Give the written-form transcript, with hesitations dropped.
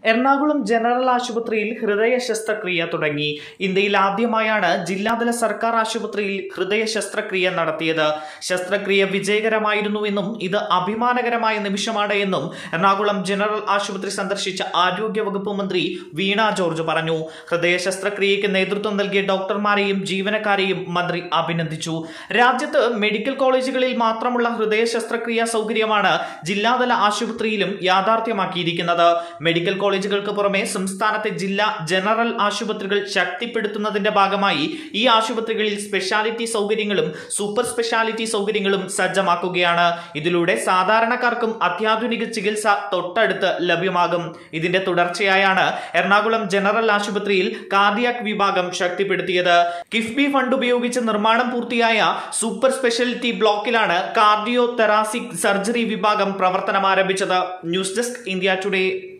Ernakulam general ആശുപത്രിയിൽ ഹൃദയ ശസ്ത്രക്രിയ തുടങ്ങി. ഇന്ത്യയിൽ ആദ്യമായാണ് ജില്ലാതല സർക്കാർ ആശുപത്രിയിൽ ഹൃദയ ശസ്ത്രക്രിയ നടത്തിയത്. ശസ്ത്രക്രിയ വിജയകരമായിരുന്നുവെന്നും ഇത് അഭിമാനകരമായ നിമിഷമാണ് എന്നും എറണാകുളം ജനറൽ ആശുപത്രി സന്ദർശിച്ച ആരോഗ്യവകുപ്പ് മന്ത്രി വീണ ജോർജ് പറഞ്ഞു. ഹൃദയ ശസ്ത്രക്രിയയ്ക്ക് നേതൃത്വം നൽകിയ ഡോക്ടർമാരെയും ജീവനക്കാരെയും മന്ത്രി അഭിനന്ദിച്ചു. രാജ്യത്ത് മെഡിക്കൽ കോളേജുകളിൽ മാത്രമുള്ള ഹൃദയ ശസ്ത്രക്രിയാ സൗകര്യമാണ് ജില്ലാതല ആശുപത്രിയിലും യാഥാർത്ഥ്യമാക്കിയിരിക്കുന്നത്. മെഡിക്കൽ കോളേജുകൾക്ക് പുറമെ സംസ്ഥാനത്തെ ജില്ലാ ജനറൽ ആശുപത്രികൾ ശക്തിപ്പെടുത്തുന്നതിന്റെ ഭാഗമായി ഈ ആശുപത്രികളിൽ സ്പെഷ്യാലിറ്റി സൗകര്യങ്ങളും സൂപ്പർ സ്പെഷ്യാലിറ്റി സൗകര്യങ്ങളും സജ്ജമാക്കുകയാണ്. ഇതിലൂടെ സാധാരണക്കാർക്കും അത്യാധുനിക ചികിത്സ തൊട്ടടുത്ത് ലഭ്യമാകും. ഇതിന്റെ തുടർച്ചയായാണ് എറണാകുളം ജനറൽ ആശുപത്രിയിൽ കാർഡിയാക് വിഭാഗം ശക്തിപ്പെടുത്തിയത്. കിഫ്ബി ഫണ്ട് ഉപയോഗിച്ച് നിർമ്മാണം പൂർത്തിയായ സൂപ്പർ സ്പെഷ്യാലിറ്റി ബ്ലോക്കിലാണ് കാർഡിയോ തെറാസിക് സർജറി വിഭാഗം പ്രവർത്തനം ആരംഭിച്ചത്. News desk India today.